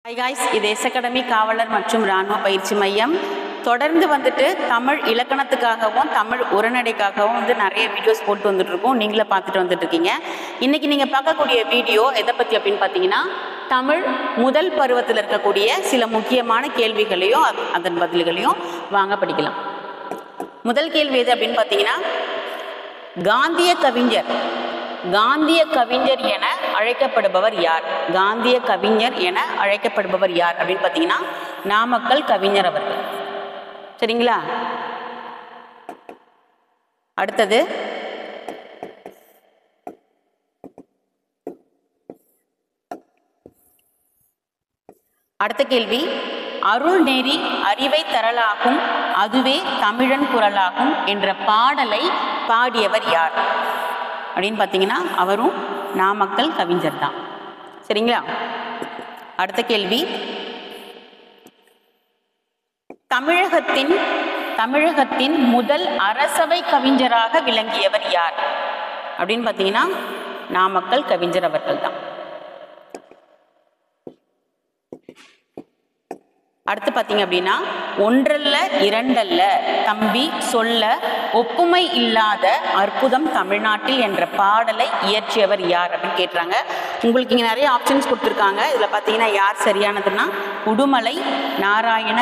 Hi guys, இது S academy காவலர் மற்றும் இராணுவ பயிற்சி மையம். தொடர்ந்து வந்துட்டு தமிழ் இலக்கணத்துக்காகவும் தமிழ் உரைநடைக்காகவும் நிறைய வீடியோஸ் போட்டு வந்துட்டு இருக்கோம். நீங்களே பார்த்துட்டு வந்துட்டு இருக்கீங்க. இன்னைக்கு நீங்கள் பார்க்கக்கூடிய வீடியோ எதை பற்றி அப்படின்னு பார்த்தீங்கன்னா, தமிழ் முதல் பருவத்தில் இருக்கக்கூடிய சில முக்கியமான கேள்விகளையும் அதன் பதில்களையும் வாங்க படிக்கலாம். முதல் கேள்வி எது அப்படின்னு பார்த்தீங்கன்னா, காந்திய கவிஞர் என அழைக்கப்படுபவர் யார்? காந்திய கவிஞர் என அழைக்கப்படுபவர் யார் அப்படின்னு பார்த்தீங்கன்னா, நாமக்கல் கவிஞர் அவர்கள். சரிங்களா? அடுத்தது அடுத்த கேள்வி, அருள் நெறி அறிவை தரலாகும் அதுவே தமிழன் குரலாகும் என்ற பாடலை பாடியவர் யார் அப்படின்னு பார்த்தீங்கன்னா, அவரும் நாமக்கல் கவிஞர் தான். சரிங்களா? அடுத்த கேள்வி, தமிழகத்தின் முதல் அரசவை கவிஞராக விளங்கியவர் யார் அப்படின்னு பார்த்தீங்கன்னா, நாமக்கல் கவிஞர் அவர்கள் தான். அடுத்து பார்த்தீங்க அப்படின்னா, ஒன்றல்ல இரண்டல்ல தம்பி சொல்ல ஒப்புமை இல்லாத அற்புதம் தமிழ்நாட்டில் என்ற பாடலை இயற்றியவர் யார் அப்படின்னு கேட்குறாங்க. உங்களுக்கு இங்கே நிறைய ஆப்ஷன்ஸ் கொடுத்துருக்காங்க. இதில் பார்த்தீங்கன்னா யார் சரியானதுன்னா, உடுமலை நாராயண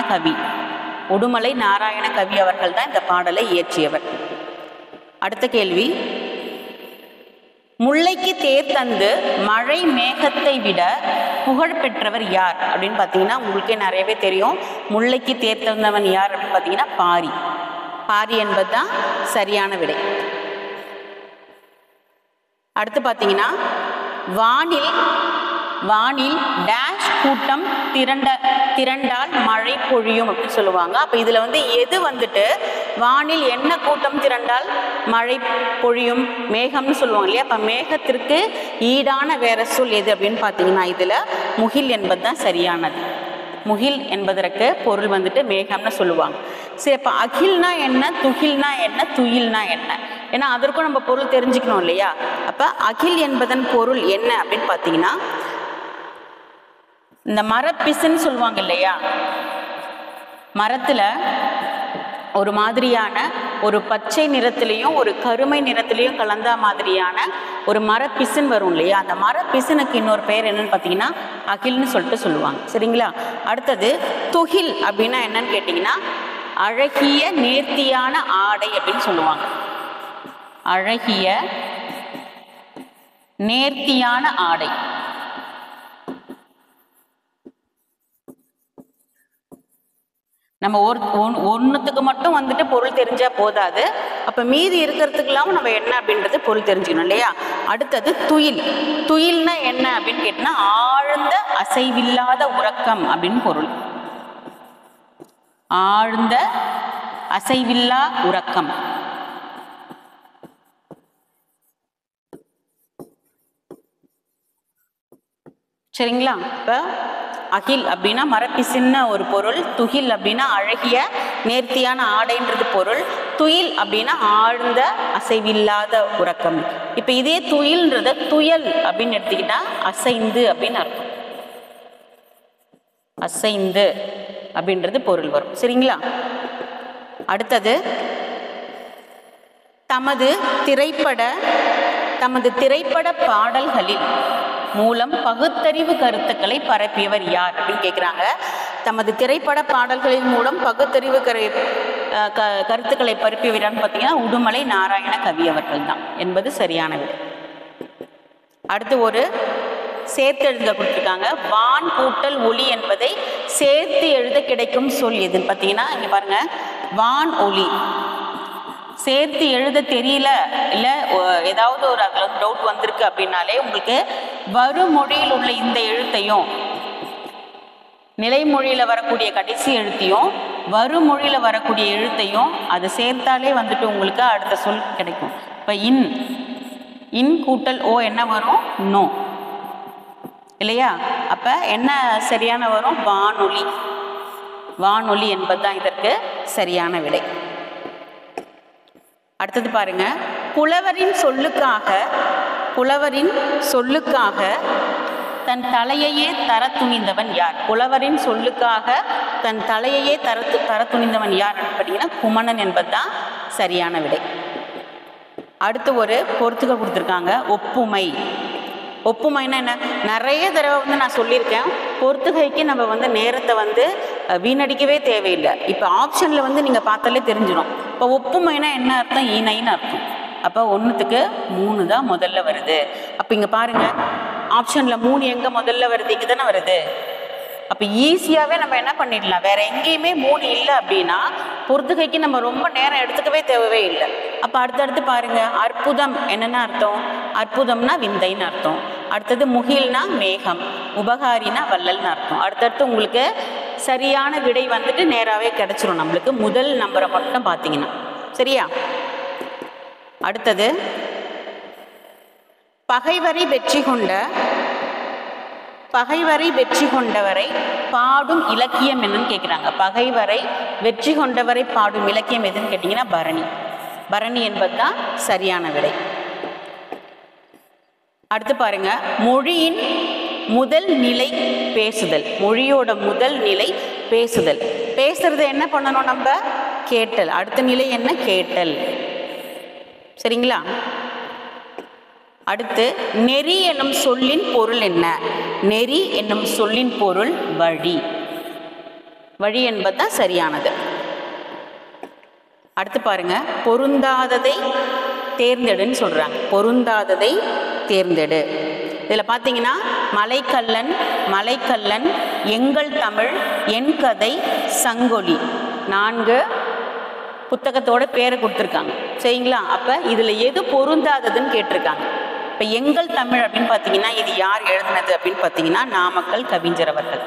கவி அவர்கள் தான் இந்த பாடலை இயற்றியவர். அடுத்த கேள்வி, முல்லைக்கு தேர் தந்து மழை மேகத்தை விட புகழ் பெற்றவர் யார் அப்படின்னு பார்த்தீங்கன்னா, உங்களுக்கே நிறையவே தெரியும். முல்லைக்கு தேர் தந்தவன் யார் அப்படின்னு பார்த்தீங்கன்னா, பாரி என்பது தான் சரியான விடை. அடுத்து பார்த்தீங்கன்னா, வானில் டேஷ் கூட்டம் திரண்டால் மழை பொழியும் அப்படின்னு சொல்லுவாங்க. அப்போ இதில் எது வந்துட்டு வானில் என்ன கூட்டம் திரண்டால் மழை பொழியும்? மேகம்னு சொல்லுவாங்க இல்லையா? அப்போ மேகத்திற்கு ஈடான வேற சொல் எது அப்படின்னு பார்த்தீங்கன்னா, இதில் முகில் என்பது தான் சரியானது. முகில் என்பதற்கு பொருள் மேகம்னு சொல்லுவாங்க. சரி, அப்போ அகில்னா என்ன, துகில்னா என்ன, துயில்னா என்ன? ஏன்னா அதற்கும் நம்ம பொருள் தெரிஞ்சுக்கணும் இல்லையா? அப்போ அகில் என்பதன் பொருள் என்ன அப்படின்னு பார்த்தீங்கன்னா, இந்த மரப்பிசுன்னு சொல்லுவாங்க இல்லையா, மரத்தில் ஒரு மாதிரியான ஒரு பச்சை நிறத்திலையும் ஒரு கருமை நிறத்திலையும் கலந்த மாதிரியான ஒரு மரப்பிசுன்னு வரும் இல்லையா? அந்த மரப்பிசுனுக்கு இன்னொரு பெயர் என்னன்னு பார்த்தீங்கன்னா, அகில்னு சொல்லிட்டு சொல்லுவாங்க. சரிங்களா? அடுத்தது துகில் அப்படின்னா என்னன்னு கேட்டிங்கன்னா, அழகிய நேர்த்தியான ஆடை அப்படின்னு சொல்லுவாங்க. அழகிய நேர்த்தியான ஆடை. நம்ம ஒன்றுத்துக்கு மட்டும் பொருள் தெரிஞ்சா போதாது. அப்போ மீதி இருக்கிறதுக்கெல்லாம் நம்ம என்ன அப்படின்றது பொருள் தெரிஞ்சுக்கணும் இல்லையா? அடுத்தது துயில்னா என்ன அப்படின்னு கேட்டோம்னா, ஆழ்ந்த அசைவில்லாத உறக்கம் அப்படின்னு பொருள். ஆழ்ந்த அசைவில்லா உறக்கம். சரிங்களா? இப்போ அகில் அப்படின்னா மரப்பிசின்ன ஒரு பொருள், துகில் அப்படின்னா அழகிய நேர்த்தியான ஆடைன்றது பொருள், துயில் அப்படின்னா ஆழ்ந்த அசைவில்லாத உறக்கம். இப்போ இதே துயில்ன்றத துயல் அப்படின்னு எடுத்துக்கிட்டா அசைந்து அப்படின்னு அர்த்தம். அசைந்து அப்படின்றது பொருள் வரும். சரிங்களா? அடுத்தது, தமது திரைப்பட பாடல்களில் மூலம் பகுத்தறிவு கருத்துக்களை பரப்பியவர் யார் அப்படின்னு கேட்குறாங்க. தமது திரைப்பட பாடல்களின் மூலம் பகுத்தறிவு கருத்துக்களை பரப்பியவரான்னு பார்த்தீங்கன்னா, உடுமலை நாராயண கவி அவர்கள் தான் என்பது சரியான விடை. அடுத்து ஒரு சேர்த்து எழுத கொடுத்துருக்காங்க. வான் கூட்டல் ஒளி என்பதை சேர்த்து எழுத கிடைக்கும் சொல் எதுன்னு பார்த்தீங்கன்னா, இங்கே பாருங்க, வான் ஒளி. சேர்த்து எழுத தெரியல, இல்லை ஏதாவது ஒரு அதில் டவுட் வந்திருக்கு அப்படின்னாலே உங்களுக்கு வருமொழியில் உள்ள இந்த எழுத்தையும் நிலைமொழியில் வரக்கூடிய கடைசி எழுத்தையும் வருமொழியில் வரக்கூடிய எழுத்தையும் அதை சேர்த்தாலே உங்களுக்கு அடுத்த சொல் கிடைக்கும். இப்போ இன் கூட்டல் ஓ என்ன வரும்? நோ இல்லையா? அப்போ என்ன சரியான வரும்? வானொலி என்பது தான் இதற்கு சரியான விடை. அடுத்தது பாருங்க, புலவரின் சொல்லுக்காக தன் தலையையே தர துணிந்தவன் யார்? புலவரின் சொல்லுக்காக தன் தலையையே தர துணிந்தவன் யார் அப்படின்னா குமணன் என்பதுதான் சரியான விடை. அடுத்து ஒரு பொறுத்துக்க கொடுத்துருக்காங்க, ஒப்புமை. ஒப்புமைன்னா என்ன? நிறைய தடவை நான் சொல்லியிருக்கேன், பொறுத்துகைக்கு நம்ம நேரத்தை வீணடிக்கவே தேவையில்லை. இப்போ ஆப்ஷனில் நீங்கள் பார்த்தாலே தெரிஞ்சிடும். இப்போ ஒப்புமைனா என்ன அர்த்தம்? இணைன்னு அர்த்தம். அப்போ 1க்கு 3 தான் முதல்ல வருது. அப்போ இங்கே பாருங்கள், ஆப்ஷனில் 3 எங்கே முதல்ல வருது? இங்கே தானே வருது. அப்போ ஈஸியாகவே நம்ம என்ன பண்ணிடலாம், வேறு எங்கேயுமே 3 இல்லை அப்படின்னா பொறுத்துகைக்கு நம்ம ரொம்ப நேரம் எடுத்துக்கவே தேவையே இல்லை. அப்போ அடுத்தடுத்து பாருங்கள், அற்புதம் என்னென்ன அர்த்தம்? அற்புதம்னா விந்தைன்னு அர்த்தம். அடுத்தது முகில்னா மேகம், உபகாரினா வள்ளல்னு அர்த்தம். அடுத்தடுத்து உங்களுக்கு சரியான விடை நேராகவே கிடச்சிரும் நம்மளுக்கு, முதல் நம்பரை மட்டும் பார்த்தீங்கன்னா. சரியா? அடுத்தது, பகைவரை வெற்றி கொண்டவரை பாடும் இலக்கியம் என்னன்னு கேட்குறாங்க. பகைவரை வெற்றி கொண்டவரை பாடும் இலக்கியம் எதுன்னு கேட்டிங்கன்னா பரணி. பரணி என்பது தான் சரியான விடை. அடுத்து பாருங்க, மொழியின் முதல் நிலை பேசுதல். மொழியோட முதல் நிலை பேசுதல். பேசுறது என்ன பண்ணணும்? நம்ம கேட்டல். அடுத்த நிலை என்ன? கேட்டல். சரிங்களா? அடுத்து, நெறி என்னும் சொல்லின் பொருள் என்ன? நெறி என்னும் சொல்லின் பொருள் வழி. வழி என்பதுதான் சரியானது. அடுத்து பாருங்க, பொருந்தாததை தேர்ந்தெடுன்னு சொல்றாங்க. பொருந்தாததை தேர்ந்தெடு. இதில் பார்த்தீங்கன்னா மலைக்கல்லன், எங்கள் தமிழ், என் கதை, சங்கொலி 4 புத்தகத்தோட பேரை கொடுத்துருக்காங்க. சரிங்களா? அப்போ இதில் எது பொருந்தாததுன்னு கேட்டிருக்காங்க. இப்போ எங்கள் தமிழ் அப்படின்னு பார்த்தீங்கன்னா இது யார் எழுதினது அப்படின்னு பார்த்தீங்கன்னா நாமக்கல் கவிஞர் அவர்கள்.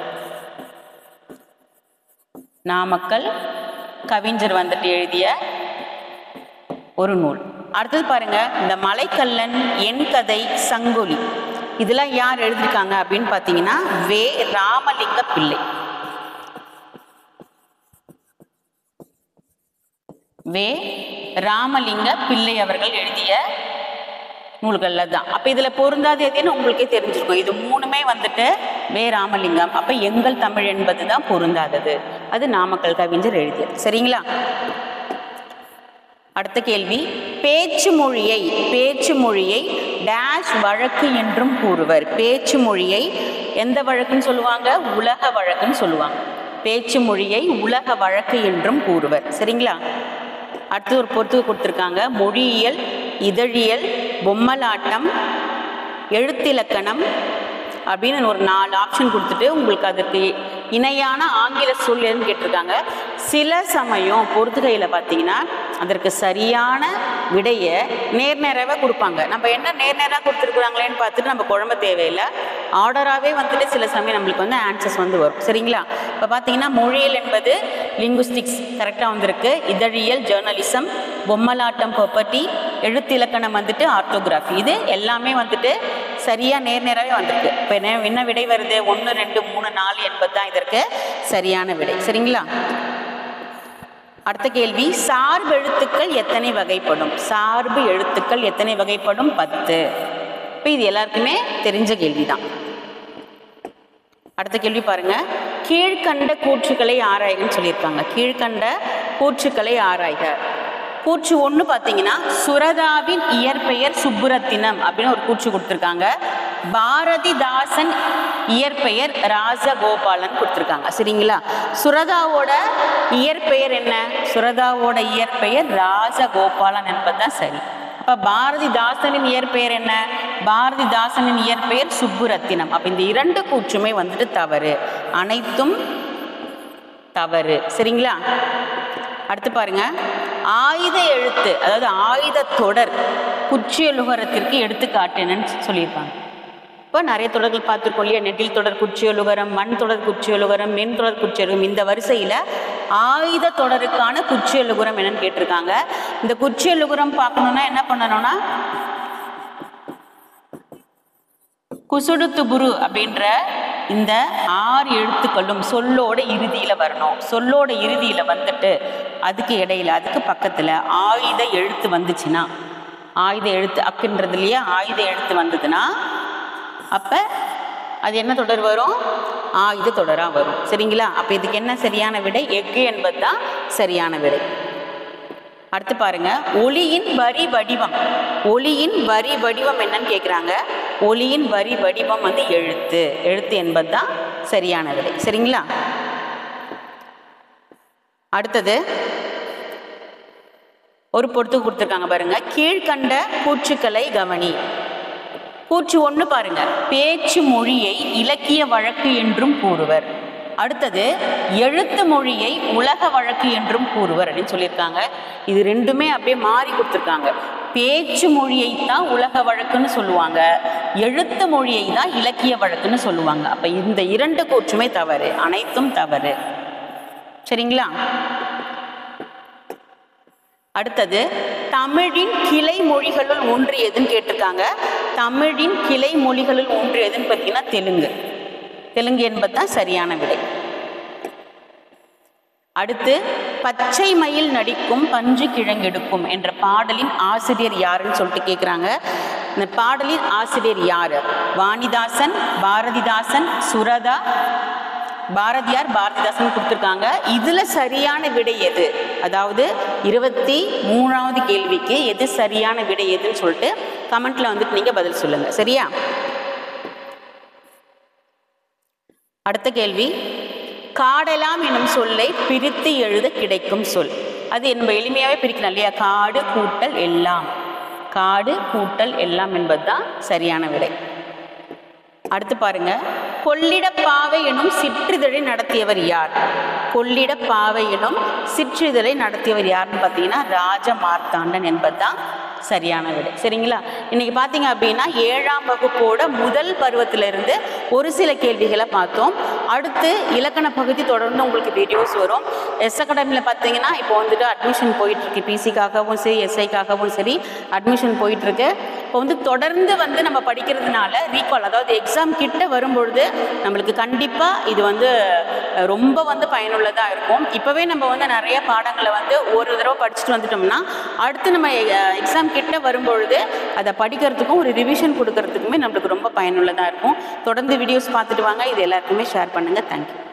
நாமக்கல் கவிஞர் எழுதிய ஒரு நூல். அடுத்தது பாருங்க, இந்த மலைக்கல்லன், என் கதை, சங்கொலி இதெல்லாம் யார் எழுதியிருக்காங்க அப்படின்னு பார்த்தீங்கன்னா வே. ராமலிங்க பிள்ளை. வே. ராமலிங்க பிள்ளை அவர்கள் எழுதிய நூல்கள்ல தான். அப்போ இதில் பொருந்தாது எதுன்னு உங்களுக்கே தெரிஞ்சிருக்கும். இது 3மே வே. ராமலிங்கம். அப்போ எங்கள் தமிழ் என்பது தான் பொருந்தாதது. அது நாமக்கல் கவிஞர் எழுதியது. சரிங்களா? அடுத்த கேள்வி, பேச்சு மொழியை டேஷ் வழக்கு என்றும் கூறுவர். பேச்சு மொழியை எந்த வழக்குன்னு சொல்லுவாங்க? உலக வழக்குன்னு சொல்லுவாங்க. பேச்சு மொழியை உலக வழக்கு என்றும் கூறுவர். சரிங்களா? அடுத்து ஒரு பொறுத்து கொடுத்துருக்காங்க, மொழியியல், இதழியல், பொம்மலாட்டம், எழுத்திலக்கணம் அப்படின்னு ஒரு 4 ஆப்ஷன் கொடுத்துட்டு உங்களுக்கு அதுக்கு இணையான ஆங்கில சொல் எதுன்னு கேட்டிருக்காங்க. சில சமயம் பொறுத்துகையில் பார்த்தீங்கன்னா அதற்கு சரியான விடையை நேராகவே கொடுப்பாங்க. நம்ம என்ன நேராக கொடுத்துருக்குறாங்களேன்னு பார்த்துட்டு நம்ம குழம்ப தேவையில்லை, ஆர்டராகவே சில சமயம் நம்மளுக்கு ஆன்சர்ஸ் வரும். சரிங்களா? இப்போ பார்த்தீங்கன்னா மொழியியல் என்பது லிங்குஸ்டிக்ஸ் கரெக்டாக வந்திருக்கு. இதழியல் ஜேர்னலிசம், பொம்மலாட்டம் ப்ராப்பர்ட்டி, எழுத்திலக்கணம் ஆர்த்தோகிராஃபி. இது எல்லாமே சரியாக நேராகவே வந்திருக்கு. இப்போ என்ன விடை வருது? 1, 2, 3, 4 என்பது தான் இதற்கு சரியான விடை. சரிங்களா? அடுத்த கேள்வி, சார்பு எழுத்துக்கள் எத்தனை வகைப்படும்? சார்பு எழுத்துக்கள் எத்தனை வகைப்படும்? 10. இப்போ இது எல்லாருக்குமே தெரிஞ்ச கேள்விதான். அடுத்த கேள்வி பாருங்க, கீழ்கண்ட கூற்றுக்களை ஆராய்கன்னு சொல்லியிருக்காங்க. கீழ்கண்ட கூற்றுக்களை ஆராய்க. கூற்று 1 பார்த்தீங்கன்னா சுரதாவின் இயற்பெயர் சுப்புரத்தினம் அப்படின்னு ஒரு கூற்று கொடுத்துருக்காங்க. பாரதிதாசன் இயற்பெயர் ராஜகோபாலன் கொடுத்துருக்காங்க. சரிங்களா? சுரதாவோட இயற்பெயர் என்ன? சுரதாவோட இயற்பெயர் ராஜகோபாலன் என்பதுதான் சரி. அப்ப பாரதிதாசனின் இயற்பெயர் என்ன? பாரதிதாசனின் இயற்பெயர் சுப்புரத்தினம். அப்ப இந்த 2 கூற்றுமே தவறு, அனைத்தும் தவறு. சரிங்களா? அடுத்து பாருங்க, ஆயுத எழுத்து அதாவது ஆயுத தொடர் குற்றியலுகரத்திற்கு எடுத்துக்காட்டு என்னன்னு சொல்லியிருக்காங்க. இப்போ நிறைய தொடர்கள் பார்த்துருக்கோம் இல்லையா? நெட்டில் தொடர் குற்றியலுகரம், மண் தொடர் குற்றியலுகரம், மென் தொடர் குற்றியலுகரம். இந்த வரிசையில் ஆயுத தொடருக்கான குற்றியலுகரம் என்னன்னு கேட்டிருக்காங்க. இந்த குற்றியலுகரம் பார்க்கணுன்னா என்ன பண்ணணும்னா குசுடுத்துபுரு அப்படின்ற இந்த 6 எழுத்துக்களும் சொல்லோட இறுதியில் வரணும். சொல்லோட இறுதியில் அதுக்கு இடையில அதுக்கு பக்கத்தில் ஆயுத எழுத்து வந்துச்சுன்னா, ஆயுத எழுத்து அக்குன்றது இல்லையா, ஆயுத எழுத்து வந்ததுன்னா அப்போ அது என்ன தொடர் வரும்? இது தொடராக வரும். சரிங்களா? அப்போ இதுக்கு என்ன சரியான விடை? எஃகு என்பது தான் சரியான விடை. அடுத்து பாருங்க, ஒளியின் வரி வடிவம். ஒளியின் வரி வடிவம் என்னன்னு கேட்குறாங்க. ஒளியின் வரி வடிவம் வந்து எழுத்து. எழுத்து என்பது தான் சரியான விடை. சரிங்களா? அடுத்தது ஒரு பொறுத்து கொடுத்துருக்காங்க பாருங்க. கீழ்கண்ட கூற்றுக்களை கவனி. கூற்று 1 பாருங்க, பேச்சு மொழியை இலக்கிய வழக்கு என்றும் கூறுவர். அடுத்தது, எழுத்து மொழியை உலக வழக்கு என்றும் கூறுவர் அப்படின்னு சொல்லியிருக்காங்க. இது ரெண்டுமே அப்படியே மாறி கொடுத்துருக்காங்க. பேச்சு மொழியை தான் உலக வழக்குன்னு சொல்லுவாங்க, எழுத்து மொழியை தான் இலக்கிய வழக்குன்னு சொல்லுவாங்க. அப்ப இந்த 2 கூற்றுமே தவறு, அனைத்தும் தவறு. சரிங்களா? அடுத்தது, தமிழின் கிளை மொழிகளுள் ஒன்று எதுன்னு கேட்டிருக்காங்க. தமிழின் கிளை மொழிகளுள் ஒன்று எதுன்னு பார்த்தீங்கன்னா தெலுங்கு. தெலுங்கு என்பது தான் சரியான விடை. அடுத்து, பச்சை மயில் நடிக்கும் பஞ்சு கிழங்கெடுக்கும் என்ற பாடலின் ஆசிரியர் யாருன்னு சொல்லிட்டு கேட்குறாங்க. இந்த பாடலின் ஆசிரியர் யாரு? வாணிதாசன், பாரதிதாசன், சுரதா, பாரதியார், பாரதிதாசன் கொடுத்துருக்காங்க. இதுல சரியான விடை எது? அதாவது 23வது கேள்விக்கு எது சரியான விடை எதுன்னு சொல்லிட்டு கமெண்ட்ல வந்துட்டு நீங்க பதில் சொல்லுங்க. சரியா? அடுத்த கேள்வி, காடெல்லாம் எனும் சொல்லை பிரித்து எழுத கிடைக்கும் சொல். அது நம்ம எளிமையாவே பிரிக்கணும் இல்லையா? காடு கூட்டல் எல்லாம். காடு கூட்டல் எல்லாம் என்பதுதான் சரியான விடை. அடுத்து பாருங்க, கொள்ளிடப்பாவை எனும் சிற்றிதழை நடத்தியவர் யார்? கொள்ளிடப்பாவை எனும் சிற்றிதழை நடத்தியவர் யாருன்னு பார்த்தீங்கன்னா ராஜ மார்த்தாண்டன் என்பதுதான் சரியான விடை. சரிங்களா? இன்னைக்கு பார்த்தீங்க அப்படின்னா 7ஆம் வகுப்போட முதல் பருவத்திலிருந்து ஒரு சில கேள்விகளை பார்த்தோம். அடுத்து இலக்கண பகுதி தொடர்ந்து உங்களுக்கு வீடியோஸ் வரும். எஸ் அகாடமியில் பார்த்தீங்கன்னா இப்போ வந்துட்டு அட்மிஷன் போயிட்டுருக்கு. பிசிக்காகவும் சரி, எஸ்ஐக்காகவும் சரி அட்மிஷன் போயிட்டுருக்கு. இப்போ வந்து தொடர்ந்து வந்து நம்ம படிக்கிறதுனால ரீகால், அதாவது எக்ஸாம் கிட்ட வரும்பொழுது நம்மளுக்கு கண்டிப்பாக இது வந்து ரொம்ப வந்து பயனுள்ளதாக இருக்கும். இப்போவே நம்ம வந்து நிறைய பாடங்களை வந்து ஒரு தடவை படிச்சுட்டு வந்துட்டோம்னா அடுத்து நம்ம எக்ஸாம் கிட்ட வரும்பொழுது அதை படிக்கிறதுக்கும் ஒரு ரிவிஷன் கொடுக்கறதுக்குமே நம்மளுக்கு ரொம்ப பயனுள்ளதாக இருக்கும். தொடர்ந்து வீடியோஸ் பார்த்துட்டு வாங்க. இது எல்லாருக்குமே ஷேர் பண்ணுங்கள். தேங்க்யூ.